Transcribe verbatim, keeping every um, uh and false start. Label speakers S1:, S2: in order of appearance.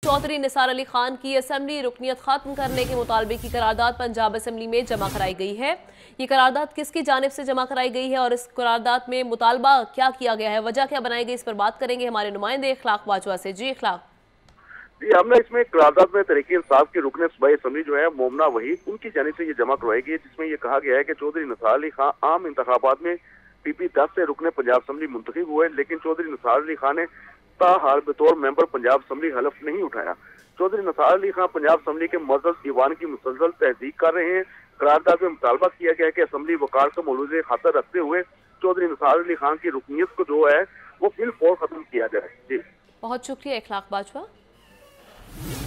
S1: चौधरी निसार अली खान की असेंबली रुकनीत खत्म करने के मुतालबे की करारदाद पंजाब असेंबली में जमा कराई गई है। ये करारदाद किसकी जानिब से जमा कराई गई है और इस करारदाद में मुतालबा क्या किया गया है, वजह क्या बनाई गई, इस पर बात करेंगे हमारे नुमाइंदे इखलाक बाजवा से। जी इखलाक।
S2: जी, हमने इसमें करारदाद में तहरीक इंसाफ के रुकने सूबाई असेंबली जो है मोमना वहीद उनकी जानिब से ये जमा करवाई गई है, जिसमें ये कहा गया है कि चौधरी निसार अली खान आम इंतखाबात में पीपी दस से रुकने पंजाब असेंबली मुंतखब हुए, लेकिन चौधरी निसार अली खान ने ताहाल बतौर मेंबर पंजाब असेंबली हलफ नहीं उठाया। चौधरी निसार अली खान पंजाब असेंबली के मुअज़्ज़ज़ ईवान की मुसलसल तहदीक कर रहे हैं। करारदाद में मुतालबा किया गया है कि असेंबली वकार का मौलूज़े खातर रखते हुए चौधरी निसार अली खान की रुकनीत को जो है वो फिल फौर खत्म किया जाए। जी,
S1: बहुत शुक्रिया इखलाक बाजवा।